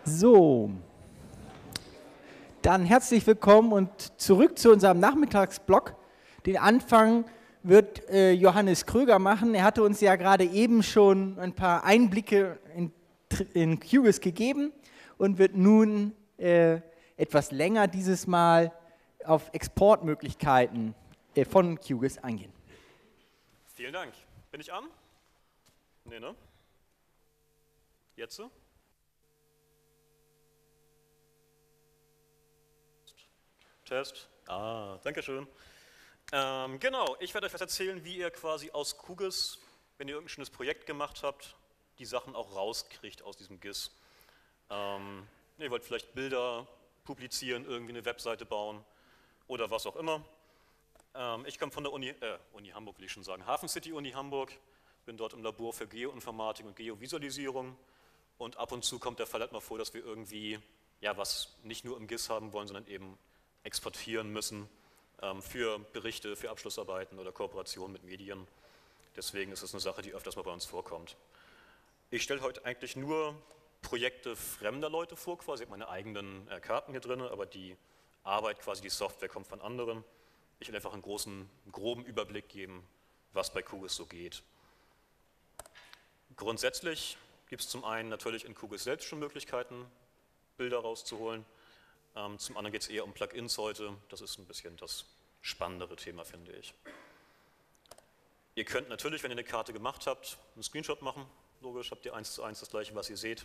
So, dann herzlich willkommen und zurück zu unserem Nachmittagsblock. Den Anfang wird Johannes Kröger machen. Er hatte uns ja gerade eben schon ein paar Einblicke in QGIS gegeben und wird nun etwas länger dieses Mal auf Exportmöglichkeiten von QGIS eingehen. Vielen Dank. Bin ich an? Nee, ne? Jetzt? Test. Danke schön. Genau, ich werde euch was erzählen, wie ihr quasi aus QGIS, wenn ihr irgendein schönes Projekt gemacht habt, die Sachen auch rauskriegt aus diesem GIS. Ihr wollt vielleicht Bilder publizieren, irgendwie eine Webseite bauen oder was auch immer. Ich komme von der Uni Hamburg, will ich schon sagen, Hafen City Uni Hamburg, bin dort im Labor für Geoinformatik und Geovisualisierung und ab und zu kommt der Fall halt mal vor, dass wir irgendwie ja was nicht nur im GIS haben wollen, sondern eben exportieren müssen für Berichte, für Abschlussarbeiten oder Kooperationen mit Medien. Deswegen ist es eine Sache, die öfters mal bei uns vorkommt. Ich stelle heute eigentlich nur Projekte fremder Leute vor, quasi. Ich habe meine eigenen Karten hier drin, aber die Arbeit, quasi die Software, kommt von anderen. Ich will einfach einen groben Überblick geben, was bei QGIS so geht. Grundsätzlich gibt es zum einen natürlich in QGIS selbst schon Möglichkeiten, Bilder rauszuholen. Zum anderen geht es eher um Plugins heute. Das ist ein bisschen das spannendere Thema, finde ich. Ihr könnt natürlich, wenn ihr eine Karte gemacht habt, einen Screenshot machen. Logisch, habt ihr 1:1 das gleiche, was ihr seht.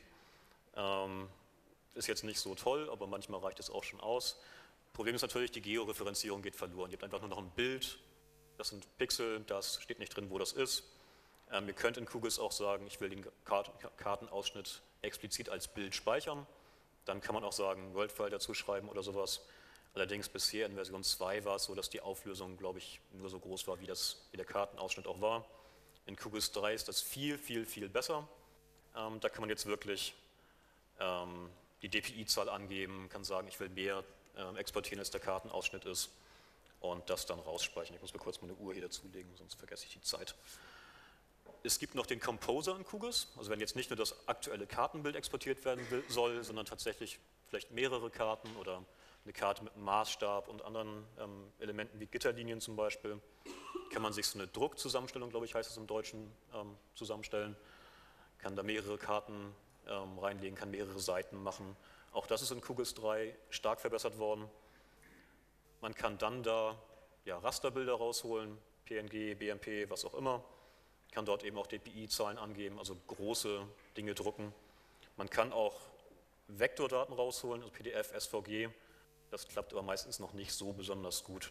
Ist jetzt nicht so toll, aber manchmal reicht es auch schon aus. Problem ist natürlich, die Georeferenzierung geht verloren. Ihr habt einfach nur noch ein Bild, das sind Pixel, das steht nicht drin, wo das ist. Ihr könnt in QGIS auch sagen, ich will den Kartenausschnitt explizit als Bild speichern. Dann kann man auch sagen, WorldFile dazu schreiben oder sowas. Allerdings bisher in Version 2 war es so, dass die Auflösung, glaube ich, nur so groß war, wie der Kartenausschnitt auch war. In QGIS 3 ist das viel, viel, viel besser. Da kann man jetzt wirklich die DPI-Zahl angeben, kann sagen, ich will mehr exportieren, als der Kartenausschnitt ist und das dann rausspeichern. Ich muss mir kurz meine Uhr hier dazulegen, sonst vergesse ich die Zeit. Es gibt noch den Composer in QGIS, also wenn jetzt nicht nur das aktuelle Kartenbild exportiert werden soll, sondern tatsächlich vielleicht mehrere Karten oder eine Karte mit einem Maßstab und anderen Elementen wie Gitterlinien zum Beispiel, kann man sich so eine Druckzusammenstellung, glaube ich, heißt es im Deutschen, zusammenstellen, kann da mehrere Karten reinlegen, kann mehrere Seiten machen. Auch das ist in QGIS 3 stark verbessert worden. Man kann dann da ja, Rasterbilder rausholen, PNG, BMP, was auch immer. Kann dort eben auch DPI-Zahlen angeben, also große Dinge drucken. Man kann auch Vektordaten rausholen, also PDF, SVG. Das klappt aber meistens noch nicht so besonders gut.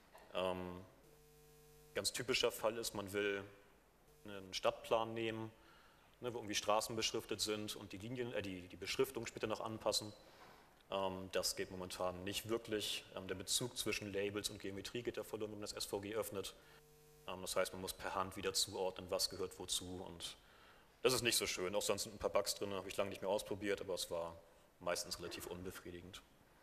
Ganz typischer Fall ist, man will einen Stadtplan nehmen, ne, wo irgendwie Straßen beschriftet sind und die Beschriftung später noch anpassen. Das geht momentan nicht wirklich. Der Bezug zwischen Labels und Geometrie geht da verloren, wenn man das SVG öffnet. Das heißt, man muss per Hand wieder zuordnen, was gehört wozu und das ist nicht so schön. Auch sonst sind ein paar Bugs drin, habe ich lange nicht mehr ausprobiert, aber es war meistens relativ unbefriedigend.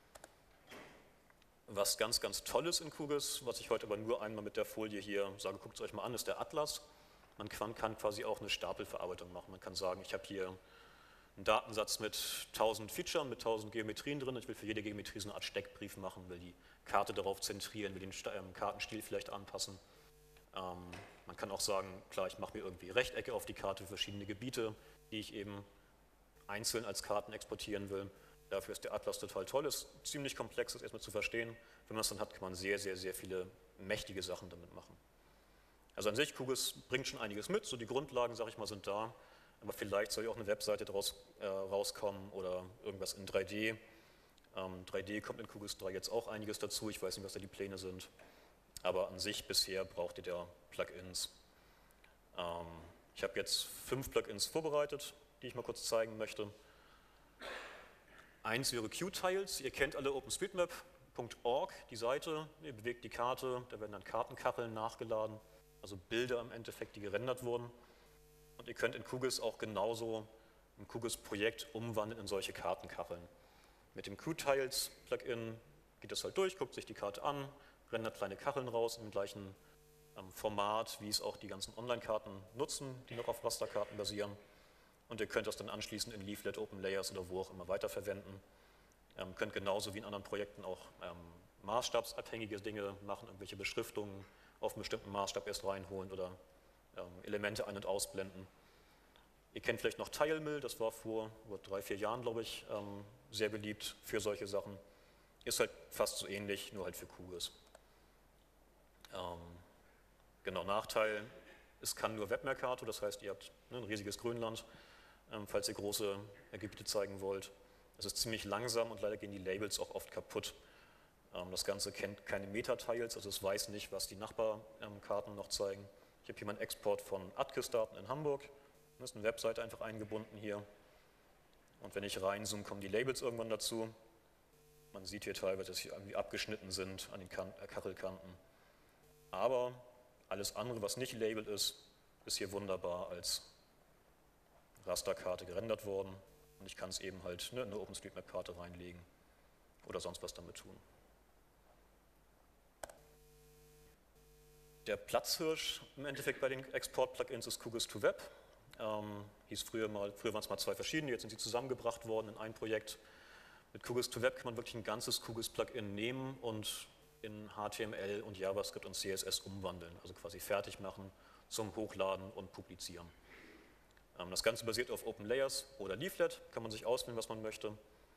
Was ganz, ganz toll ist in QGIS, was ich heute aber nur einmal mit der Folie hier sage, guckt es euch mal an, ist der Atlas. Man kann quasi auch eine Stapelverarbeitung machen. Man kann sagen, ich habe hier einen Datensatz mit 1000 Features, mit 1000 Geometrien drin. Ich will für jede Geometrie so eine Art Steckbrief machen, will die Karte darauf zentrieren, will den Kartenstil vielleicht anpassen. Man kann auch sagen, klar, ich mache mir irgendwie Rechtecke auf die Karte für verschiedene Gebiete, die ich eben einzeln als Karten exportieren will. Dafür ist der Atlas total toll, ist ziemlich komplex, das erstmal zu verstehen. Wenn man es dann hat, kann man sehr, sehr, sehr viele mächtige Sachen damit machen. Also an sich, QGIS bringt schon einiges mit, so die Grundlagen, sage ich mal, sind da. Aber vielleicht soll ja auch eine Webseite daraus rauskommen oder irgendwas in 3D. 3D kommt in QGIS 3 jetzt auch einiges dazu, ich weiß nicht, was da die Pläne sind. Aber an sich bisher braucht ihr da Plugins. Ich habe jetzt 5 Plugins vorbereitet, die ich mal kurz zeigen möchte. Eins wäre QTiles. Ihr kennt alle OpenStreetMap.org, die Seite. Ihr bewegt die Karte, da werden dann Kartenkacheln nachgeladen, also Bilder im Endeffekt, die gerendert wurden. Und ihr könnt in QGIS auch genauso ein QGIS-Projekt umwandeln in solche Kartenkacheln. Mit dem QTiles-Plugin geht das halt durch, guckt sich die Karte an, rendert kleine Kacheln raus im gleichen Format, wie es auch die ganzen Online-Karten nutzen, die noch auf Rasterkarten basieren. und ihr könnt das dann anschließend in Leaflet, Open Layers oder wo auch immer weiterverwenden. Könnt genauso wie in anderen Projekten auch maßstabsabhängige Dinge machen, irgendwelche Beschriftungen auf einen bestimmten Maßstab erst reinholen oder Elemente ein- und ausblenden. Ihr kennt vielleicht noch TileMill, das war vor 3-4 Jahren, glaube ich, sehr beliebt für solche Sachen. Ist halt fast so ähnlich, nur halt für QGIS. Genau, Nachteil, es kann nur WebMercator, das heißt, ihr habt ein riesiges Grönland, falls ihr große Gebiete zeigen wollt. Es ist ziemlich langsam und leider gehen die Labels auch oft kaputt. Das Ganze kennt keine Meta-Tiles, also es weiß nicht, was die Nachbarkarten noch zeigen. Ich habe hier meinen Export von ATKIS-Daten in Hamburg. Das ist eine Webseite einfach eingebunden hier. Und wenn ich reinzoome, kommen die Labels irgendwann dazu. Man sieht hier teilweise, dass sie irgendwie abgeschnitten sind an den Kachelkanten. Aber alles andere, was nicht labelt ist, ist hier wunderbar als Rasterkarte gerendert worden. Und ich kann es eben halt in eine OpenStreetMap-Karte reinlegen oder sonst was damit tun. Der Platzhirsch im Endeffekt bei den Export-Plugins ist QGIS to Web. Früher waren es mal 2 verschiedene, jetzt sind sie zusammengebracht worden in ein Projekt. Mit QGIS to Web kann man wirklich ein ganzes QGIS-Plugin nehmen und in HTML und JavaScript und CSS umwandeln, also quasi fertig machen zum Hochladen und Publizieren. Das Ganze basiert auf Open Layers oder Leaflet, kann man sich auswählen, was man möchte.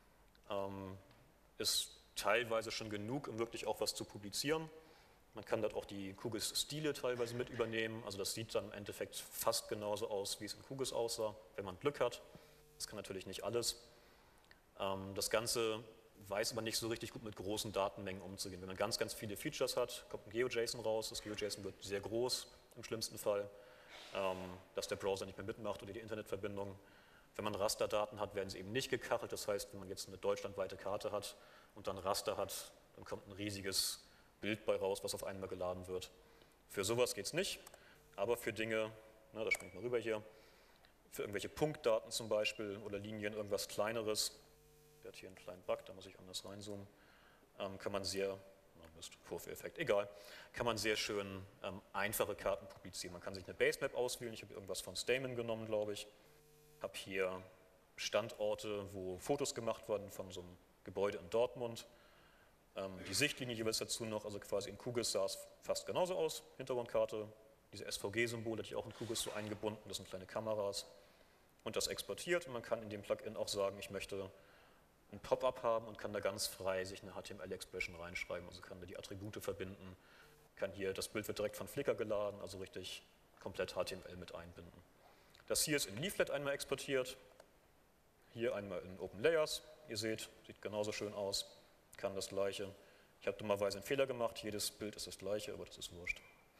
Ist teilweise schon genug, um wirklich auch was zu publizieren. Man kann dort auch die QGIS-Stile teilweise mit übernehmen, also das sieht dann im Endeffekt fast genauso aus, wie es in QGIS aussah, wenn man Glück hat. Das kann natürlich nicht alles. Das Ganze weiß aber nicht so richtig gut mit großen Datenmengen umzugehen. Wenn man ganz, ganz viele Features hat, kommt ein GeoJSON raus, das GeoJSON wird sehr groß im schlimmsten Fall, dass der Browser nicht mehr mitmacht oder die Internetverbindung. Wenn man Rasterdaten hat, werden sie eben nicht gekachelt, das heißt, wenn man jetzt eine deutschlandweite Karte hat und dann Raster hat, dann kommt ein riesiges Bild bei raus, was auf einmal geladen wird. Für sowas geht es nicht, aber für Dinge, da springe ich mal rüber hier, für irgendwelche Punktdaten zum Beispiel oder Linien, irgendwas Kleineres, der hat hier einen kleinen Bug, da muss ich anders reinzoomen, kann man sehr, Vorführeffekt, egal, kann man sehr schön einfache Karten publizieren. Man kann sich eine Basemap auswählen, ich habe irgendwas von Stamen genommen, glaube ich, habe hier Standorte, wo Fotos gemacht wurden von so einem Gebäude in Dortmund. Die Sichtlinie jeweils dazu noch, also quasi in QGIS sah es fast genauso aus, Hintergrundkarte, diese SVG-Symbole hatte ich auch in QGIS so eingebunden, das sind kleine Kameras und das exportiert und man kann in dem Plugin auch sagen, ich möchte ein Pop-up haben und kann da ganz frei sich eine HTML-Expression reinschreiben, also kann da die Attribute verbinden, kann hier, das Bild wird direkt von Flickr geladen, also richtig komplett HTML mit einbinden. Das hier ist in Leaflet einmal exportiert, hier einmal in Open Layers, ihr seht, sieht genauso schön aus. Kann das gleiche. Ich habe dummerweise einen Fehler gemacht, jedes Bild ist das gleiche, aber das ist wurscht.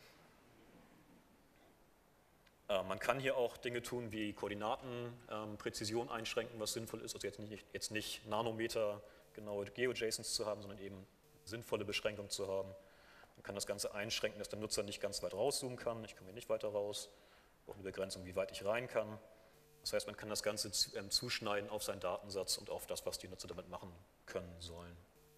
Man kann hier auch Dinge tun wie Koordinatenpräzision einschränken, was sinnvoll ist, also jetzt nicht Nanometer genaue GeoJSONs zu haben, sondern eben sinnvolle Beschränkung zu haben. Man kann das Ganze einschränken, dass der Nutzer nicht ganz weit rauszoomen kann, ich komme hier nicht weiter raus, auch eine Begrenzung, wie weit ich rein kann. Das heißt, man kann das Ganze zuschneiden auf seinen Datensatz und auf das, was die Nutzer damit machen können sollen.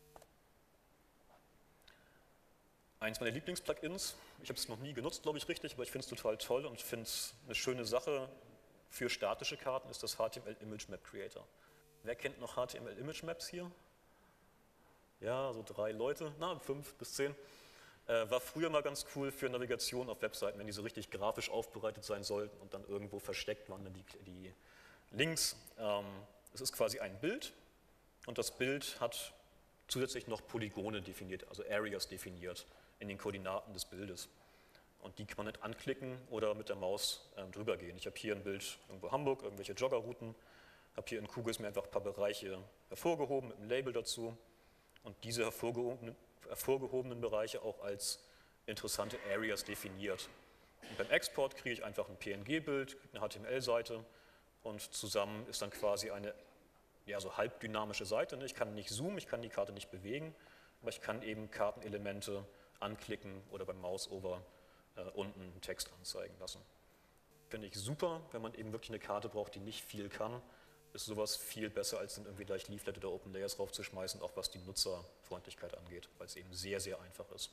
Eins meiner Lieblings-Plugins, ich habe es noch nie genutzt, glaube ich, richtig, aber ich finde es total toll und finde es eine schöne Sache für statische Karten, ist das HTML Image Map Creator. Wer kennt noch HTML Image Maps hier? Ja, so 3 Leute, 5 bis 10. War früher mal ganz cool für Navigation auf Webseiten, wenn die so richtig grafisch aufbereitet sein sollten und dann irgendwo versteckt waren dann die Links. Es ist quasi ein Bild und das Bild hat zusätzlich noch Polygone definiert, also Areas definiert in den Koordinaten des Bildes. Und die kann man nicht anklicken oder mit der Maus drüber gehen. Ich habe hier ein Bild irgendwo Hamburg, irgendwelche Joggerrouten, habe hier in QGIS mir einfach ein paar Bereiche hervorgehoben mit einem Label dazu und diese hervorgehobenen Bereiche auch als interessante Areas definiert. Und beim Export kriege ich einfach ein PNG-Bild, eine HTML-Seite und zusammen ist dann quasi eine so halbdynamische Seite. Ich kann nicht zoomen, ich kann die Karte nicht bewegen, aber ich kann eben Kartenelemente anklicken oder beim Mouseover unten einen Text anzeigen lassen. Finde ich super, wenn man eben wirklich eine Karte braucht, die nicht viel kann, ist sowas viel besser, als dann irgendwie gleich Leaflet oder Open Layers draufzuschmeißen, auch was die Nutzerfreundlichkeit angeht, weil es eben sehr, sehr einfach ist.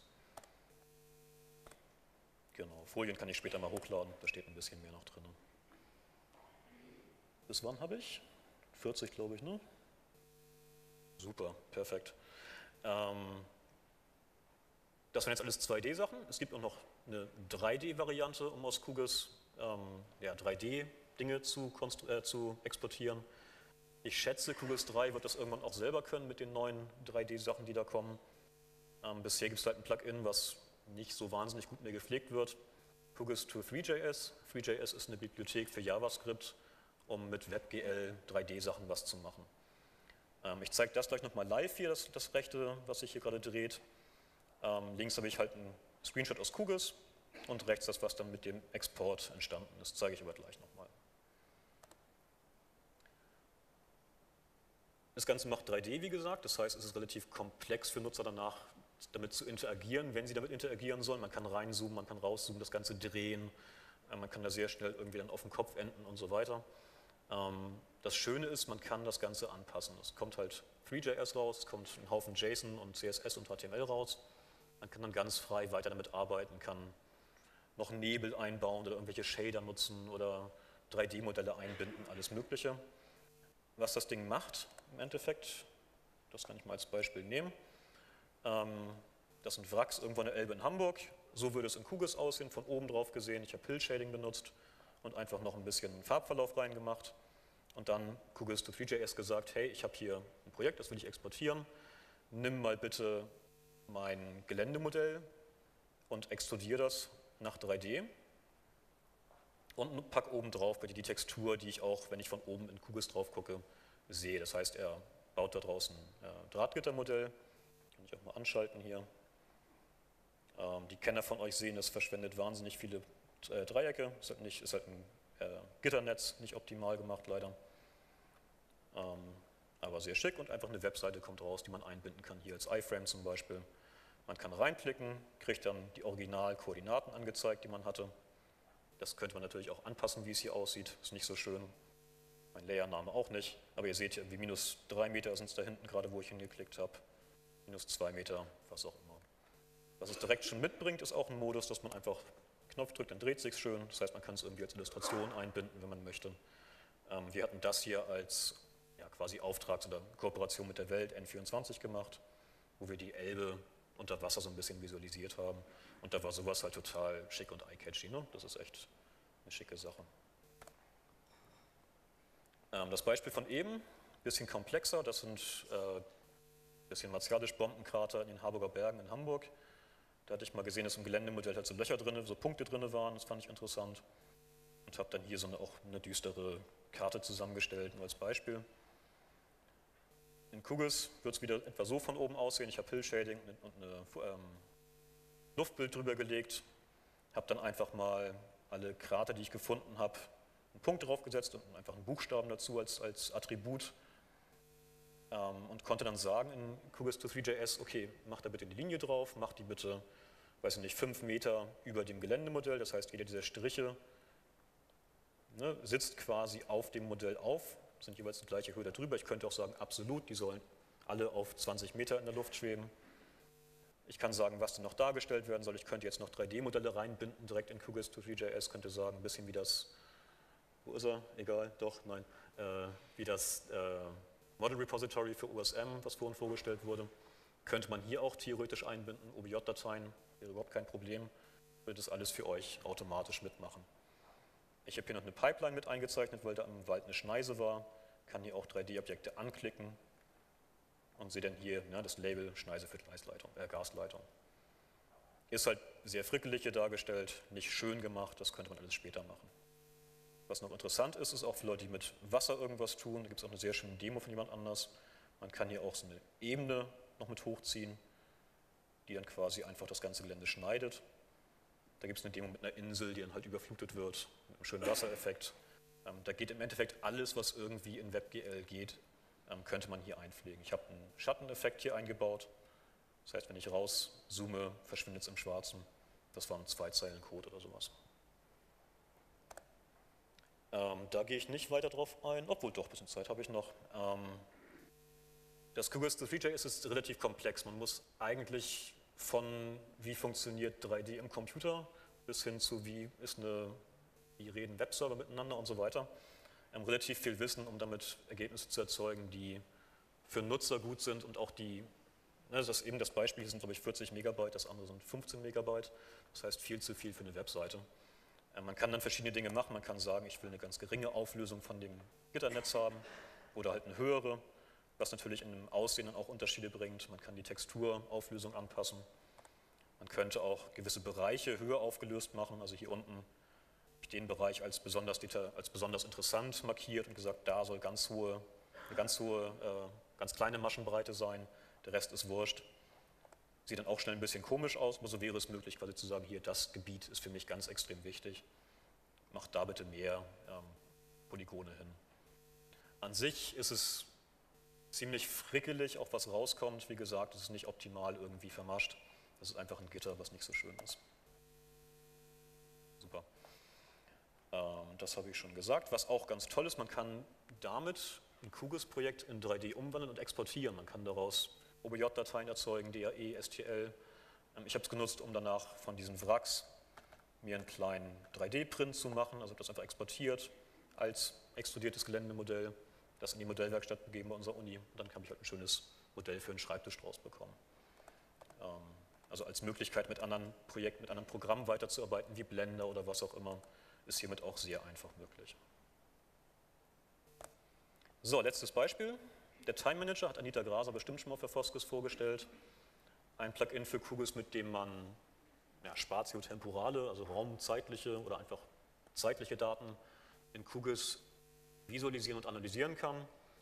Genau, Folien kann ich später mal hochladen, da steht ein bisschen mehr noch drin. Bis wann habe ich? 40, glaube ich, ne? Super, perfekt. Das waren jetzt alles 2D-Sachen. Es gibt auch noch eine 3D-Variante, um aus QGIS 3D-Dinge zu exportieren. Ich schätze, QGIS 3 wird das irgendwann auch selber können mit den neuen 3D-Sachen, die da kommen. Bisher gibt es halt ein Plugin, was nicht so wahnsinnig gut mehr gepflegt wird. QGIS to 3JS. 3JS ist eine Bibliothek für JavaScript, um mit WebGL 3D-Sachen was zu machen. Ich zeige das gleich nochmal live hier, das rechte, was sich hier gerade dreht. Links habe ich halt einen Screenshot aus QGIS und rechts das, was dann mit dem Export entstanden ist. Das zeige ich aber gleich nochmal. Das Ganze macht 3D, wie gesagt, das heißt, es ist relativ komplex für Nutzer danach, damit zu interagieren, wenn sie damit interagieren sollen. Man kann reinzoomen, man kann rauszoomen, das Ganze drehen, man kann da sehr schnell irgendwie dann auf den Kopf enden und so weiter. Das Schöne ist, man kann das Ganze anpassen. Es kommt halt 3JS raus, es kommt ein Haufen JSON und CSS und HTML raus. Man kann dann ganz frei weiter damit arbeiten, kann noch Nebel einbauen oder irgendwelche Shader nutzen oder 3D-Modelle einbinden, alles Mögliche. Was das Ding macht im Endeffekt, das kann ich mal als Beispiel nehmen. Das sind Wracks irgendwo an der Elbe in Hamburg. So würde es in QGIS aussehen, von oben drauf gesehen. Ich habe Hill Shading benutzt und einfach noch ein bisschen Farbverlauf reingemacht. Und dann QGIS to 3JS gesagt, hey, ich habe hier ein Projekt, das will ich exportieren. Nimm mal bitte mein Geländemodell und extrudiere das nach 3D. Und pack oben drauf bitte die Textur, die ich auch, wenn ich von oben in QGIS drauf gucke, sehe. Das heißt, er baut da draußen ein Drahtgittermodell. Kann ich auch mal anschalten hier. Die Kenner von euch sehen, das verschwendet wahnsinnig viele Dreiecke. Ist halt ein Gitternetz, nicht optimal gemacht leider. Aber sehr schick und einfach eine Webseite kommt raus, die man einbinden kann, hier als iFrame zum Beispiel. Man kann reinklicken, kriegt dann die Originalkoordinaten angezeigt, die man hatte. Das könnte man natürlich auch anpassen, wie es hier aussieht. Ist nicht so schön. Mein Layername auch nicht. Aber ihr seht hier, wie -3 Meter sind es da hinten, gerade wo ich hingeklickt habe. -2 Meter, was auch immer. Was es direkt schon mitbringt, ist auch ein Modus, dass man einfach Knopf drückt, dann dreht sich schön. Das heißt, man kann es irgendwie als Illustration einbinden, wenn man möchte. Wir hatten das hier als quasi Auftrags- oder Kooperation mit der Welt N24 gemacht, wo wir die Elbe unter Wasser so ein bisschen visualisiert haben. Und da war sowas halt total schick und eye-catchy. Ne? Das ist echt eine schicke Sache. Das Beispiel von eben, bisschen komplexer, das sind bisschen Martialisch-Bombenkrater in den Harburger Bergen in Hamburg. Da hatte ich mal gesehen, dass im Geländemodell halt so Löcher drin, so Punkte drin waren, das fand ich interessant. Und habe dann hier so auch eine düstere Karte zusammengestellt, nur als Beispiel. In QGIS wird es wieder etwa so von oben aussehen. Ich habe Hill Shading und ein Luftbild drüber gelegt, habe dann einfach mal alle Krater, die ich gefunden habe, einen Punkt draufgesetzt und einfach einen Buchstaben dazu als Attribut und konnte dann sagen in QGIS to 3JS, okay, mach da bitte die Linie drauf, mach die bitte, weiß ich nicht, 5 Meter über dem Geländemodell, das heißt, jeder dieser Striche sitzt quasi auf dem Modell auf, sind jeweils die gleiche Höhe darüber. Ich könnte auch sagen, absolut, die sollen alle auf 20 Meter in der Luft schweben. Ich kann sagen, was denn noch dargestellt werden soll. Ich könnte jetzt noch 3D-Modelle reinbinden, direkt in QGIS to 3JS, könnte sagen, ein bisschen wie das, wo ist er? Egal, doch, nein, wie das Model Repository für OSM, was vorhin vorgestellt wurde. Könnte man hier auch theoretisch einbinden, OBJ-Dateien, wäre überhaupt kein Problem, würde das alles für euch automatisch mitmachen. Ich habe hier noch eine Pipeline mit eingezeichnet, weil da im Wald eine Schneise war. Kann hier auch 3D-Objekte anklicken und sehe dann hier das Label Schneise für Gasleitung. Ist halt sehr frickelig hier dargestellt, nicht schön gemacht, das könnte man alles später machen. Was noch interessant ist, ist auch für Leute, die mit Wasser irgendwas tun, da gibt es auch eine sehr schöne Demo von jemand anders. Man kann hier auch so eine Ebene noch mit hochziehen, die dann quasi einfach das ganze Gelände schneidet. Da gibt es eine Demo mit einer Insel, die dann halt überflutet wird, mit einem schönen Wassereffekt. Da geht im Endeffekt alles, was irgendwie in WebGL geht, könnte man hier einpflegen. Ich habe einen Schatteneffekt hier eingebaut. Das heißt, wenn ich rauszoome, verschwindet es im Schwarzen. Das waren 2 Zeilen Code oder sowas. Da gehe ich nicht weiter drauf ein, obwohl doch, ein bisschen Zeit habe ich noch. Das QGIS to 3JS ist relativ komplex. Man muss eigentlich von wie funktioniert 3D im Computer bis hin zu wie reden Webserver miteinander und so weiter, relativ viel Wissen, um damit Ergebnisse zu erzeugen, die für Nutzer gut sind und auch die, das ist eben das Beispiel, hier sind glaube ich 40 Megabyte, das andere sind 15 Megabyte, das heißt viel zu viel für eine Webseite. Man kann dann verschiedene Dinge machen, man kann sagen, ich will eine ganz geringe Auflösung von dem Gitternetz haben oder halt eine höhere, was natürlich in dem Aussehen dann auch Unterschiede bringt. Man kann die Texturauflösung anpassen. Man könnte auch gewisse Bereiche höher aufgelöst machen, also hier unten habe ich den Bereich als besonders interessant markiert und gesagt, da soll ganz kleine Maschenbreite sein, der Rest ist wurscht. Sieht dann auch schnell ein bisschen komisch aus, aber so wäre es möglich, quasi zu sagen, hier, das Gebiet ist für mich ganz extrem wichtig. Macht da bitte mehr Polygone hin. An sich ist es ziemlich frickelig, auch was rauskommt. Wie gesagt, es ist nicht optimal irgendwie vermascht. Das ist einfach ein Gitter, was nicht so schön ist. Super. Das habe ich schon gesagt. Was auch ganz toll ist, man kann damit ein QGIS-Projekt in 3D umwandeln und exportieren. Man kann daraus OBJ-Dateien erzeugen, DAE, STL. Ich habe es genutzt, um danach von diesen Wracks mir einen kleinen 3D-Print zu machen, also das einfach exportiert als extrudiertes Geländemodell, das in die Modellwerkstatt gegeben bei unserer Uni. Und dann habe ich halt ein schönes Modell für einen Schreibtisch draus bekommen. Also als Möglichkeit, mit anderen Projekten, mit anderen Programmen weiterzuarbeiten, wie Blender oder was auch immer, ist hiermit auch sehr einfach möglich. So, letztes Beispiel. Der Time Manager hat Anita Graser bestimmt schon mal für Foskis vorgestellt. Ein Plugin für QGIS, mit dem man spatiotemporale, also raumzeitliche oder einfach zeitliche Daten in QGIS visualisieren und analysieren kann.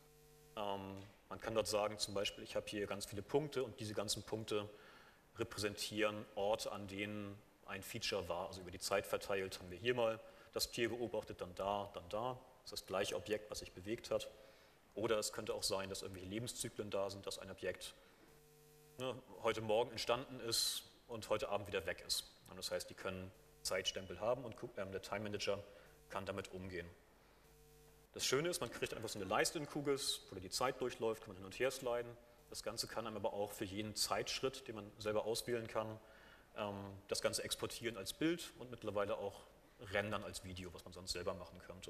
Man kann dort sagen, zum Beispiel, ich habe hier ganz viele Punkte und diese ganzen Punkte repräsentieren Orte, an denen ein Feature war. Also über die Zeit verteilt haben wir hier mal das Tier beobachtet, dann da, dann da. Das ist das gleiche Objekt, was sich bewegt hat. Oder es könnte auch sein, dass irgendwelche Lebenszyklen da sind, dass ein Objekt heute Morgen entstanden ist und heute Abend wieder weg ist. Und das heißt, die können Zeitstempel haben und der Time Manager kann damit umgehen. Das Schöne ist, man kriegt einfach so eine Leiste in QGIS, wo die Zeit durchläuft, kann man hin und her sliden. Das Ganze kann einem aber auch für jeden Zeitschritt, den man selber auswählen kann, das Ganze exportieren als Bild und mittlerweile auch rendern als Video, was man sonst selber machen könnte.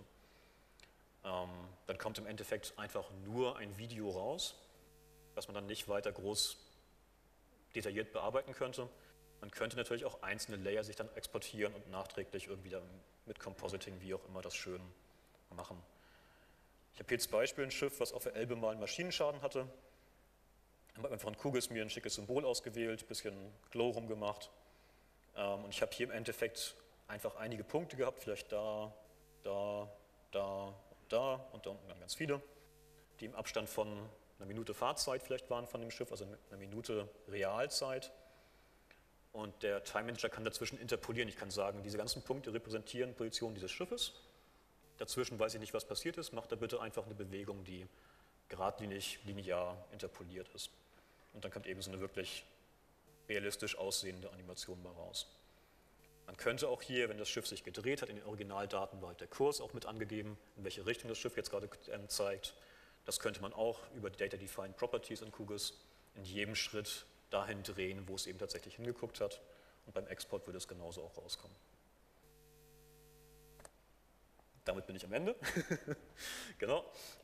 Dann kommt im Endeffekt einfach nur ein Video raus, was man dann nicht weiter groß detailliert bearbeiten könnte. Man könnte natürlich auch einzelne Layer sich dann exportieren und nachträglich irgendwie dann mit Compositing, wie auch immer, das schön machen. Ich habe hier als Beispiel ein Schiff, was auf der Elbe mal einen Maschinenschaden hatte. Ich habe einfach in QGIS mir ein schickes Symbol ausgewählt, ein bisschen Glow rumgemacht. Und ich habe hier im Endeffekt einfach einige Punkte gehabt, vielleicht da, da, da, da und da unten dann ganz viele, die im Abstand von einer Minute Fahrzeit vielleicht waren von dem Schiff, also einer Minute Realzeit. Und der Time Manager kann dazwischen interpolieren. Ich kann sagen, diese ganzen Punkte repräsentieren Position dieses Schiffes. Dazwischen weiß ich nicht, was passiert ist. Macht da bitte einfach eine Bewegung, die geradlinig, linear interpoliert ist. Und dann kommt eben so eine wirklich realistisch aussehende Animation mal raus. Man könnte auch hier, wenn das Schiff sich gedreht hat, in den Originaldaten war halt der Kurs auch mit angegeben, in welche Richtung das Schiff jetzt gerade zeigt. Das könnte man auch über die Data-Defined Properties in QGIS in jedem Schritt dahin drehen, wo es eben tatsächlich hingeguckt hat. Und beim Export würde es genauso auch rauskommen. Damit bin ich am Ende. Genau.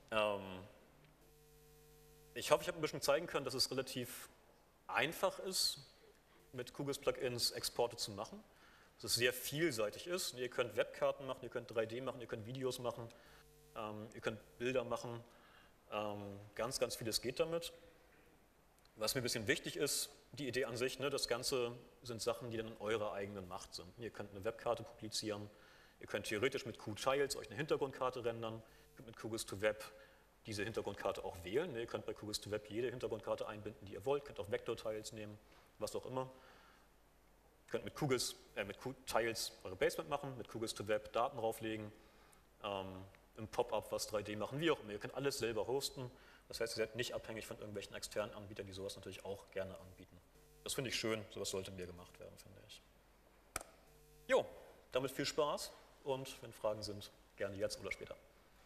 Ich hoffe, ich habe ein bisschen zeigen können, dass es relativ einfach ist, mit QGIS-Plugins Exporte zu machen. Dass es sehr vielseitig ist. Ihr könnt Webkarten machen, ihr könnt 3D machen, ihr könnt Videos machen, ihr könnt Bilder machen. Ganz, ganz vieles geht damit. Was mir ein bisschen wichtig ist, die Idee an sich, das Ganze sind Sachen, die dann in eurer eigenen Macht sind. Ihr könnt eine Webkarte publizieren, ihr könnt theoretisch mit QTiles euch eine Hintergrundkarte rendern, ihr könnt mit QGIS2Web diese Hintergrundkarte auch wählen. Ihr könnt bei QGIS2Web jede Hintergrundkarte einbinden, die ihr wollt, könnt auch Vektortiles nehmen, was auch immer. Ihr könnt mit QTiles eure Basement machen, mit QGIS2Web Daten drauflegen, im Pop-up was 3D machen, wie auch immer. Ihr könnt alles selber hosten. Das heißt, ihr seid nicht abhängig von irgendwelchen externen Anbietern, die sowas natürlich auch gerne anbieten. Das finde ich schön, sowas sollte mehr gemacht werden, finde ich. Jo, damit viel Spaß und wenn Fragen sind, gerne jetzt oder später.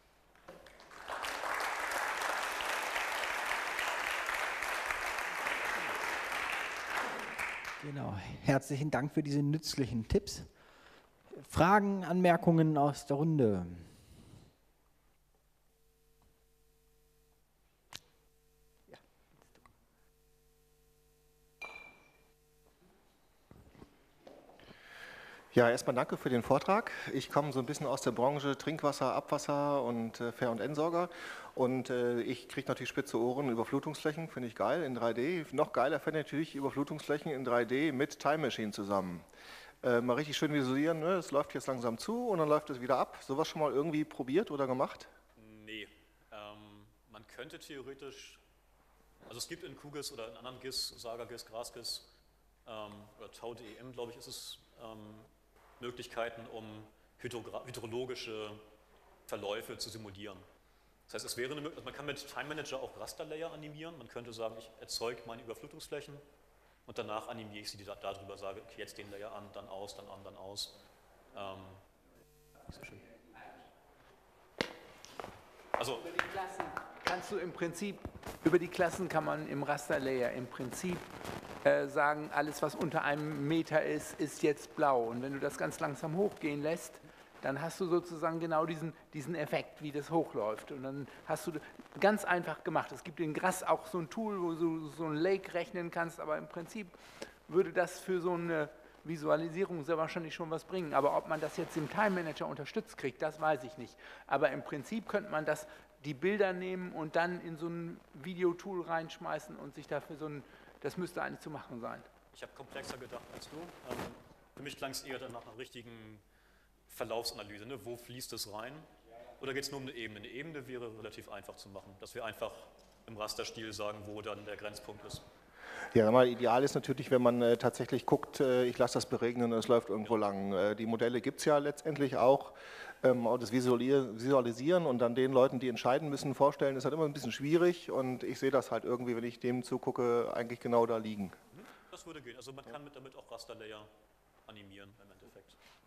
Genau, herzlichen Dank für diese nützlichen Tipps. Fragen, Anmerkungen aus der Runde? Ja, erstmal danke für den Vortrag. Ich komme so ein bisschen aus der Branche Trinkwasser, Abwasser und Ver- und Entsorger und ich kriege natürlich spitze Ohren. Überflutungsflächen finde ich geil in 3D. Noch geiler fände ich natürlich Überflutungsflächen in 3D mit Time Machine zusammen. Mal richtig schön visualisieren, ne? Es läuft jetzt langsam zu und dann läuft es wieder ab. Sowas schon mal irgendwie probiert oder gemacht? Nee, man könnte theoretisch, also es gibt in QGIS oder in anderen GIS, SagaGIS, GraphGIS oder TauDEM, glaube ich, ist es, Möglichkeiten, um hydrologische Verläufe zu simulieren. Das heißt, es wäre eine Möglichkeit, man kann mit Time Manager auch Rasterlayer animieren. Man könnte sagen, ich erzeuge meine Überflutungsflächen und danach animiere ich sie darüber, sage, okay, jetzt den Layer an, dann aus, dann an, dann aus. Sehr schön. Also, über die Klassen kannst du im Prinzip, über die Klassen kann man im Rasterlayer im Prinzip sagen, alles was unter einem Meter ist jetzt blau. Und wenn du das ganz langsam hochgehen lässt, dann hast du sozusagen genau diesen Effekt, wie das hochläuft. Und dann hast du ganz einfach gemacht. Es gibt in Gras auch so ein Tool, wo du so ein Lake rechnen kannst, aber im Prinzip würde das für so eine Visualisierung sehr wahrscheinlich schon was bringen. Aber ob man das jetzt im Time Manager unterstützt kriegt, das weiß ich nicht. Aber im Prinzip könnte man die Bilder nehmen und dann in so ein Videotool reinschmeißen und sich dafür das müsste eigentlich zu machen sein. Ich habe komplexer gedacht als du. Für mich klang es eher dann nach einer richtigen Verlaufsanalyse. Ne? Wo fließt es rein? Oder geht es nur um eine Ebene? Eine Ebene wäre relativ einfach zu machen, dass wir einfach im Rasterstil sagen, wo dann der Grenzpunkt ist. Ja, mal ideal ist natürlich, wenn man tatsächlich guckt, ich lasse das beregnen und es läuft irgendwo lang. Die Modelle gibt es ja letztendlich auch. Auch das Visualisieren und dann den Leuten, die entscheiden müssen, vorstellen, ist halt immer ein bisschen schwierig und ich sehe das halt irgendwie, wenn ich dem zugucke, eigentlich genau da liegen. Das würde gehen. Also man kann damit auch Rasterlayer animieren im Endeffekt.